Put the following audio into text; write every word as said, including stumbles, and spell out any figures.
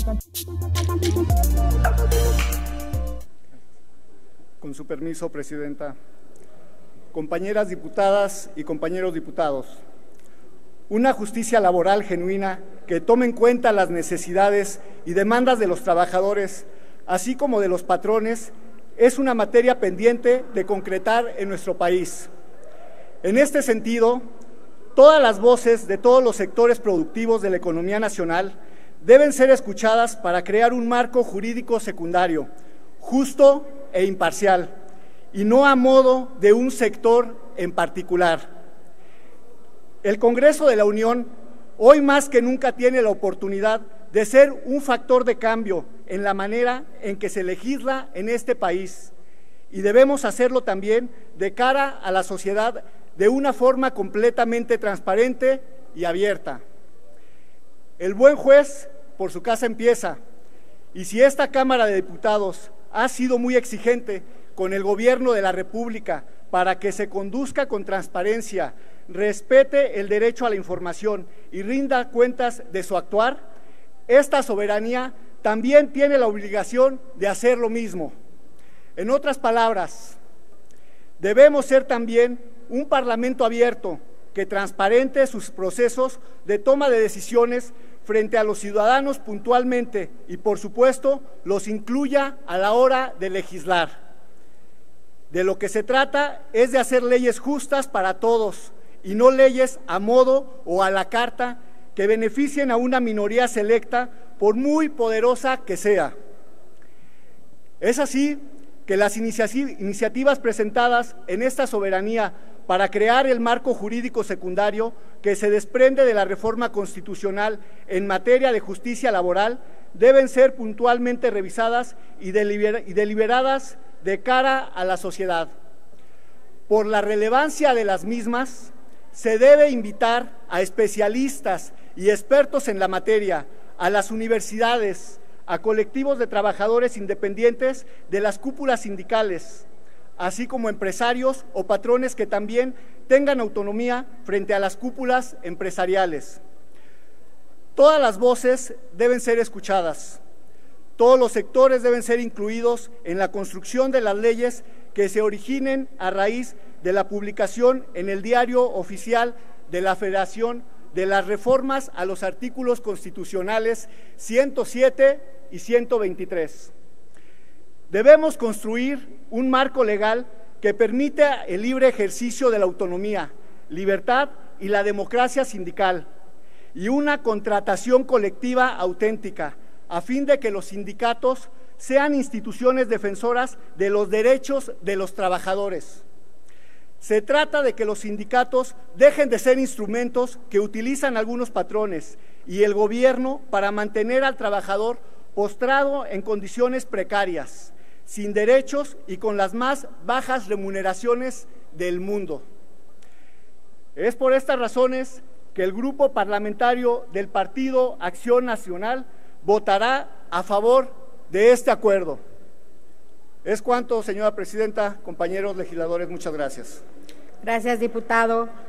Con su permiso, Presidenta. Compañeras diputadas y compañeros diputados, una justicia laboral genuina que tome en cuenta las necesidades y demandas de los trabajadores, así como de los patrones, es una materia pendiente de concretar en nuestro país. En este sentido, todas las voces de todos los sectores productivos de la economía nacional deben ser escuchadas para crear un marco jurídico secundario, justo e imparcial, y no a modo de un sector en particular. El Congreso de la Unión hoy más que nunca tiene la oportunidad de ser un factor de cambio en la manera en que se legisla en este país, y debemos hacerlo también de cara a la sociedad de una forma completamente transparente y abierta. El buen juez por su casa empieza, y si esta Cámara de Diputados ha sido muy exigente con el Gobierno de la República para que se conduzca con transparencia, respete el derecho a la información y rinda cuentas de su actuar, esta soberanía también tiene la obligación de hacer lo mismo. En otras palabras, debemos ser también un Parlamento abierto que transparente sus procesos de toma de decisiones frente a los ciudadanos puntualmente y, por supuesto, los incluya a la hora de legislar. De lo que se trata es de hacer leyes justas para todos y no leyes a modo o a la carta que beneficien a una minoría selecta, por muy poderosa que sea. Es así que las iniciativas presentadas en esta soberanía para crear el marco jurídico secundario que se desprende de la reforma constitucional en materia de justicia laboral deben ser puntualmente revisadas y, deliber y deliberadas de cara a la sociedad. Por la relevancia de las mismas, se debe invitar a especialistas y expertos en la materia, a las universidades, a colectivos de trabajadores independientes de las cúpulas sindicales, así como empresarios o patrones que también tengan autonomía frente a las cúpulas empresariales. Todas las voces deben ser escuchadas, todos los sectores deben ser incluidos en la construcción de las leyes que se originen a raíz de la publicación en el Diario Oficial de la Federación de las reformas a los artículos constitucionales ciento siete y ciento veintitrés. Debemos construir un marco legal que permita el libre ejercicio de la autonomía, libertad y la democracia sindical, y una contratación colectiva auténtica, a fin de que los sindicatos sean instituciones defensoras de los derechos de los trabajadores. Se trata de que los sindicatos dejen de ser instrumentos que utilizan algunos patrones y el gobierno para mantener al trabajador postrado en condiciones precarias, sin derechos y con las más bajas remuneraciones del mundo. Es por estas razones que el Grupo Parlamentario del Partido Acción Nacional votará a favor de este acuerdo. Es cuanto, señora Presidenta, compañeros legisladores, muchas gracias. Gracias, diputado.